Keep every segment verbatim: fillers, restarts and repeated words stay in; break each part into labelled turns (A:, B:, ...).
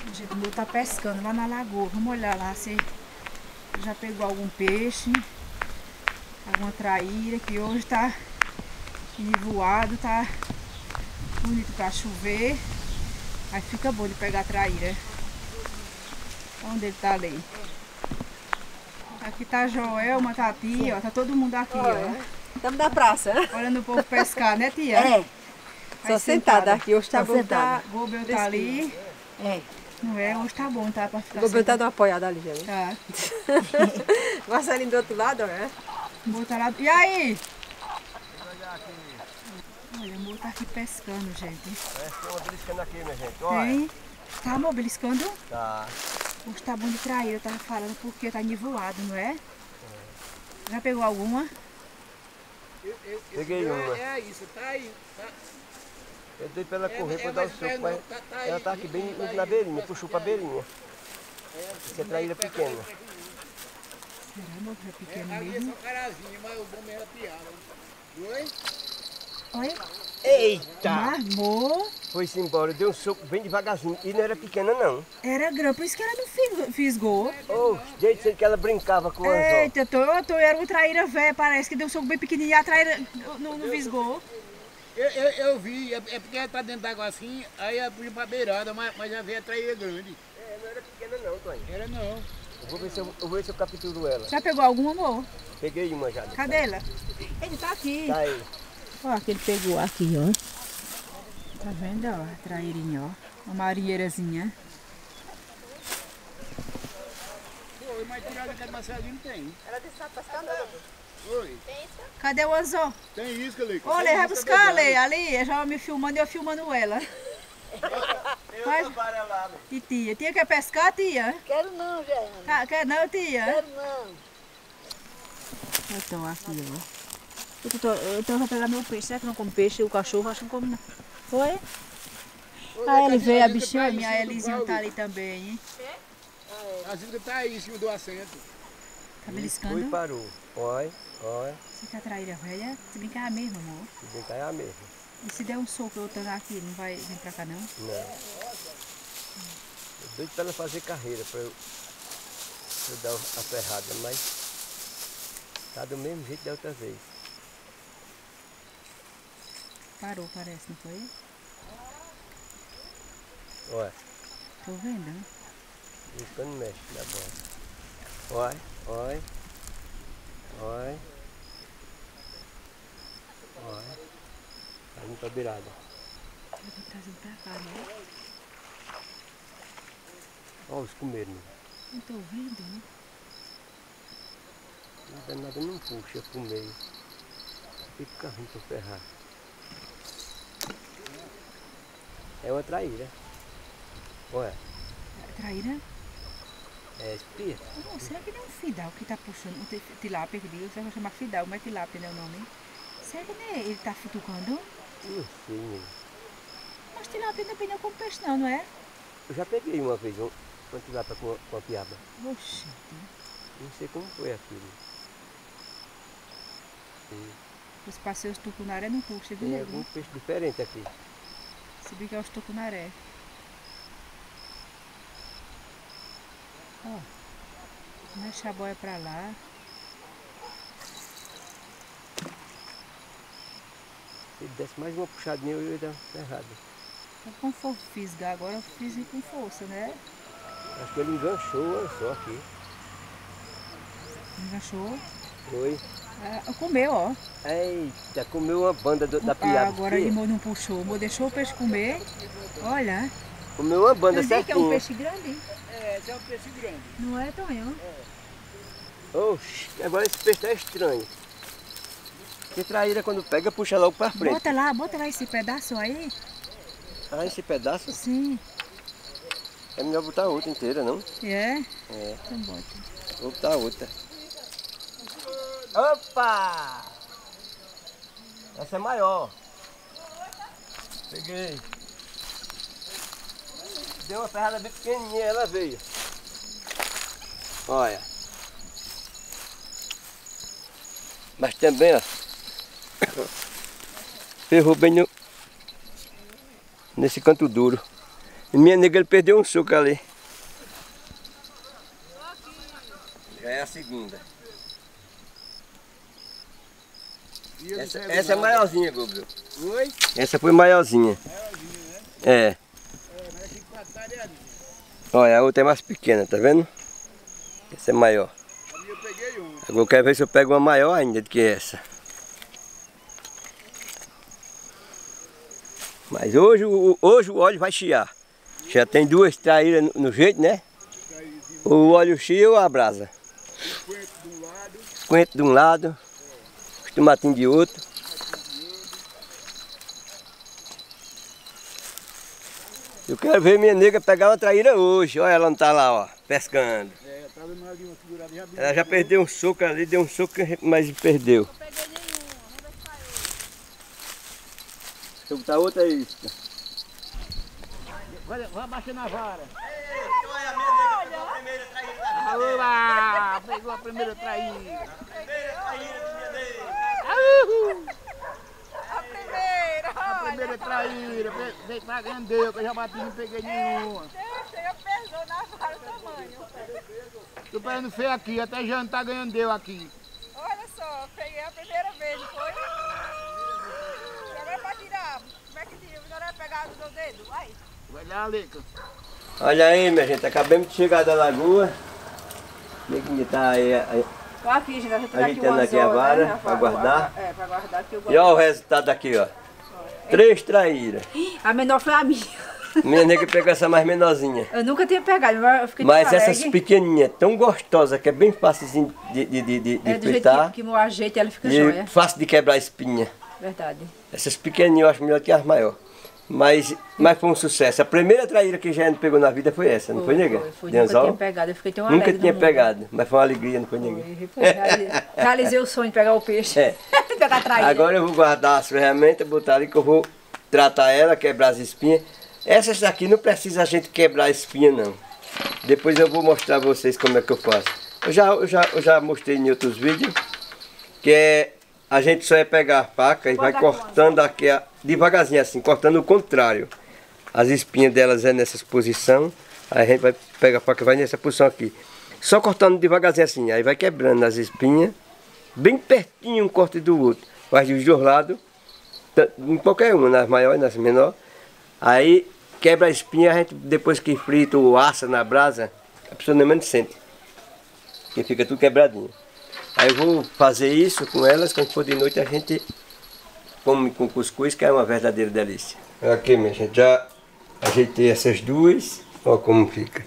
A: O jeito meu tá pescando lá na lagoa. Vamos olhar lá se já pegou algum peixe, alguma traíra, que hoje tá enivoado, tá bonito pra chover. Aí fica bom de pegar traíra. Onde ele tá ali? Aqui tá Joelma, tá a tia, ó, tá todo mundo aqui, ó.
B: Estamos na praça.
A: Olhando o povo pescar, né, tia?
B: É. Só sentada aqui, hoje tá sentada.
A: O Gobel tá ali.
B: É.
A: Não é? Hoje tá bom, tá? Pra ficar
B: O Gobel tá dando apoiada ali, gente.
A: Tá.
B: Marcelinho do outro lado, ó.
A: Botar lá. E aí? Olha, o amor tá aqui pescando, gente.
C: Parece que tem uma beliscando aqui, minha gente. Olha.
A: Tem? Tá, amor, beliscando?
C: Tá.
A: Hoje tá bom de traíra, eu tava falando, porque tá nivoado, não é? É. Já pegou alguma?
C: Eu, eu, Peguei uma.
D: É isso, tá aí. Tá.
C: Eu dei pra ela correr
D: é,
C: pra
D: é,
C: dar o
D: mas
C: soco, mas
D: tá, tá
C: ela
D: aí,
C: tá aqui bem
D: tá
C: na
D: aí,
C: beirinha,
D: tá
C: puxou pra beirinha.
D: É,
C: Isso é traíra pequena.
A: Será, amor, que é pequeno
D: é, ali é
A: mesmo?
D: só carazinho, mas o bom mesmo é piada. Oi?
A: Olha.
C: Eita!
A: Marmou.
C: Foi-se embora, deu um soco bem devagarzinho. E não era pequena, não.
A: Era grande, por isso que ela não fis- fisgou.
C: Oh, jeito que ela brincava com o anzol.
A: Eita, tô, tô, era uma traíra velha, parece que deu um soco bem pequenininho e a traíra não, não fisgou.
D: Eu, eu, eu vi, é, é porque ela tá dentro d'água assim, aí ela puxa pra beirada, mas, mas já veio a traíra grande.
C: É, não era pequena não, Tony.
D: Era não.
C: Eu vou ver se eu, eu, vou ver se eu capturo ela.
A: Já pegou algum, amor?
C: Peguei uma já.
A: Cadê ela? Ele tá aqui.
C: Tá aí.
A: Ó, que ele pegou aqui, ó. Tá vendo, ó, a traírinha, ó. Uma marinheirazinha.
D: Foi, mas tirada que a Marcelinho tem.
B: Ela disse que tá pescando.
D: Oi.
A: Cadê o anzol?
D: Tem isca, Lê.
A: Ô, Lê, vai buscar, Lê, ali. Eu já me filmando e eu filmando ela.
C: Eu
A: Vai.
C: tô amarelado.
A: E tia? Tia quer pescar, tia?
B: Quero não, Jeane.
A: Ca- Quer não, tia?
B: Quero não.
A: Então, aqui, ó. Eu tô, eu tô pra pegar meu peixe. Será que não come peixe? O cachorro acho que não come, não. Foi? Ah, ele veio, a bichinha. Minha Elisinha tá ali também, hein?
D: A isca tá aí em cima do assento.
A: Tá
C: Foi e
A: beliscando.
C: parou. Olha, olha.
A: Você quer traíra velha? Se brincar é a mesma, amor.
C: Se brincar é a mesma.
A: E se der um soco eu tô aqui, não vai vir pra cá, não?
C: Não. Eu doido pra ela fazer carreira, pra eu, pra eu dar a ferrada, mas tá do mesmo jeito da outra vez.
A: Parou, parece, não foi?
C: Olha,
A: Tô vendo, né?
C: brincando mexe na bola. Olha, olha, olha, olha. Tá indo pra beirada.
A: Eu tô trazendo pra cá, né?
C: Olha os comeram.
A: Não tô vendo, né?
C: Nada, nada não puxa pro meio. Fica ruim pra ferrar. É uma traíra. Olha,
A: Traíra?
C: é espia.
A: Não, será que não é um fidal que tá puxando? Um ti- tilápia que digo, será que vai chamar fidal? Mas tilápia não é o nome? Será que não é? Ele tá futucando?
C: Não sei, menino.
A: Mas tilápia não é como peixe não, não é?
C: Eu já peguei uma vez um, uma tilápia com, a- com a piaba.
A: Oxi.
C: Não sei como foi aquilo. Sim.
A: Os passeios tucunaré não puxa, viu?
C: Tem
A: nego?
C: algum peixe diferente aqui.
A: Se brincar os tucunaré. Ó. Mexe a boia pra lá.
C: Se ele desse mais uma puxadinha, eu ia dar uma ferrada.
A: Então, quando for fisgar agora, fisgue com força, né?
C: Acho que ele enganchou o anzol aqui.
A: Enganchou.
C: Foi.
A: Ah, comeu, ó.
C: Eita, comeu uma banda do- da
A: Ah,
C: piaba.
A: agora ele não puxou. Mo deixou o peixe comer. Olha.
C: Comeu uma banda
A: Eu digo que é um
C: certinha.
A: peixe grande.
D: É, esse é um peixe grande.
A: Não é, Tonho?
C: Oxi, agora esse peixe tá estranho. Porque traíra quando pega, puxa logo pra frente.
A: Bota lá, bota lá esse pedaço aí.
C: Ah, esse pedaço
A: Sim.
C: é melhor botar outra inteira, não?
A: É?
C: É,
A: Então bota.
C: vou botar outra. Opa! Essa é maior. Peguei. Deu uma ferrada bem pequenininha, ela veio. Olha. Mas também, ó. Ferrou bem no, nesse canto duro. E minha nega, ele perdeu um suco ali. Já é a segunda. Essa, essa é maiorzinha, Gabriel.
D: Oi?
C: Essa foi maiorzinha.
D: Maiorzinha, né?
C: É.
D: É, mas essa empatada é ali.
C: Olha, a outra é mais pequena, tá vendo? Essa é maior.
D: A minha eu peguei uma.
C: Agora eu quero ver se eu pego uma maior ainda do que essa. Mas hoje, o- hoje o óleo vai chiar. Já tem duas traíras no, no jeito, né? O óleo chia ou a brasa.
D: Coentro de um lado.
C: Coentro de um lado, os tomatinhos de outro. Eu quero ver minha nega pegar uma traíra hoje. Olha, ela não tá lá, ó, pescando.
D: É, eu tava numa ali, uma figurada já
C: Ela já perdeu um soco ali, deu um soco, mas perdeu.
A: Não peguei nenhuma, vamos ver se saiu.
C: Deixa eu botar outra isca.
D: Vai, vai abaixando a vara.
C: Olha a minha nega, pegou a primeira traíra da vida.
D: Alô, pegou a primeira traíra.
C: Primeira traíra da minha nega.
A: A primeira,
D: A primeira traíra. Ve- Veio pra Gandeu, que eu já bati e não peguei nenhuma.
A: Deixa, eu pesou na vara o tamanho.
D: Tô pegando feio aqui, até já não tá ganhando deu aqui.
A: Olha só, peguei a primeira vez, não foi? E agora pra tirar, como é que tira? Não era pegar no meu dedo? Vai.
D: Vai lá, Leca.
C: Olha aí, minha gente, acabamos de chegar da lagoa. Neguinha tá aí, aí.
B: Tô aqui, gente. A gente tá aqui
C: Ajeitando
B: uma
C: aqui a
B: zona,
C: vara,
B: né?
C: pra guardar.
B: É, pra guardar que eu
C: E olha o resultado aqui, ó. Três traíras.
B: A menor foi a minha.
C: Minha nega pegou essa mais menorzinha.
B: Eu nunca tinha pegado, mas eu fiquei
C: Mas
B: tão
C: essas
B: alegre.
C: pequenininhas, tão gostosas, que é bem fácil de, de, de, de, de
B: É do jeito
C: fritar.
B: que, que eu ajeito ela fica
C: E
B: joia.
C: fácil de quebrar a espinha.
B: Verdade.
C: Essas pequenininhas eu acho melhor que as maiores. Mas, mas foi um sucesso. A primeira traíra que a gente pegou na vida foi essa, não foi, nega?
B: Foi, foi.
C: De
B: Nunca
C: anzol?
B: tinha pegado, eu fiquei tão
C: Nunca
B: alegre.
C: tinha
B: no mundo.
C: pegado, mas foi uma alegria, não foi, nega?
B: Foi, foi. Reali- Realizei o sonho de pegar o peixe.
C: É.
B: Pegar a traíra.
C: Agora eu vou guardar as ferramentas, botar ali que eu vou tratar ela, quebrar as espinhas. Essas daqui não precisa a gente quebrar a espinha, não. Depois eu vou mostrar a vocês como é que eu faço. Eu já, eu já, eu já mostrei em outros vídeos, que é, a gente só é pegar a faca e vai cortando aqui, a- devagarzinho assim, cortando o contrário. As espinhas delas é nessa posição, aí a gente vai pegar a faca e vai nessa posição aqui. Só cortando devagarzinho assim, aí vai quebrando as espinhas, bem pertinho um corte do outro. Faz dos dois lados, t- em qualquer uma, nas maiores, nas menores. Aí quebra a espinha, a gente depois que frita ou assa na brasa, a pessoa nem menos sente. Porque fica tudo quebradinho. Aí eu vou fazer isso com elas, quando for de noite a gente come com cuscuz, que é uma verdadeira delícia. Aqui, minha gente, já ajeitei essas duas, olha como fica.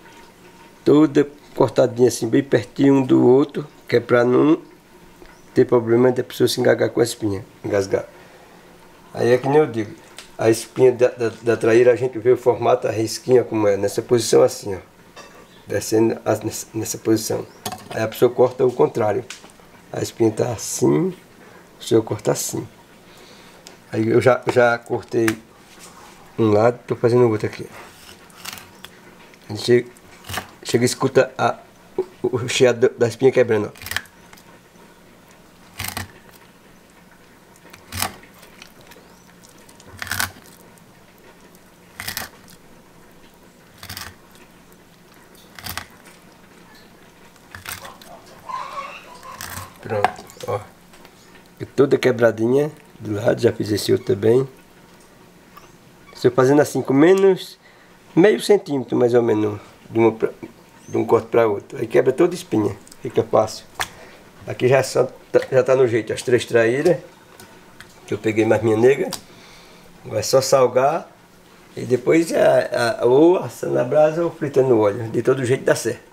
C: Toda cortadinha assim, bem pertinho um do outro, que é para não ter problema de a pessoa se engasgar com a espinha, engasgar. Aí é que nem eu digo, a espinha da, da, da traíra a gente vê o formato, a risquinha como é, nessa posição assim, ó. Descendo as- nessa, nessa posição. Aí a pessoa corta o contrário. A espinha tá assim, a pessoa corta assim. Aí eu já, já cortei um lado, tô fazendo o outro aqui. A gente chega, chega e escuta a, o, o chiado da espinha quebrando, ó. Pronto, ó. E toda quebradinha do lado, já fiz esse outro também. Estou fazendo assim com menos meio centímetro mais ou menos de, uma pra, de um corte para outro. Aí quebra toda a espinha, fica fácil. Aqui já só, já tá no jeito as três traíras que eu peguei mais minha nega. Vai só salgar e depois a, a, ou assando na brasa ou fritando no óleo. De todo jeito dá certo.